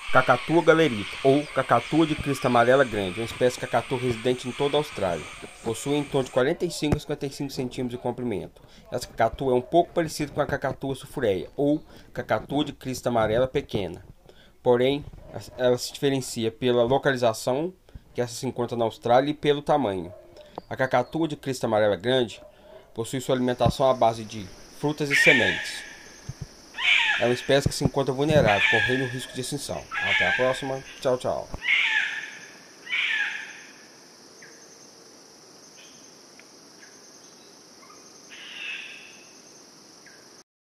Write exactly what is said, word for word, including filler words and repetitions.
Cacatua galerita, ou cacatua de crista amarela grande, é uma espécie de cacatua residente em toda a Austrália. Possui em torno de quarenta e cinco a cinquenta e cinco centímetros de comprimento. Essa cacatua é um pouco parecida com a cacatua sulfureia, ou cacatua de crista amarela pequena. Porém, ela se diferencia pela localização, que essa se encontra na Austrália, e pelo tamanho. A cacatua de crista amarela grande possui sua alimentação à base de frutas e sementes. É uma espécie que se encontra vulnerável, correndo risco de extinção. Até a próxima. Tchau, tchau.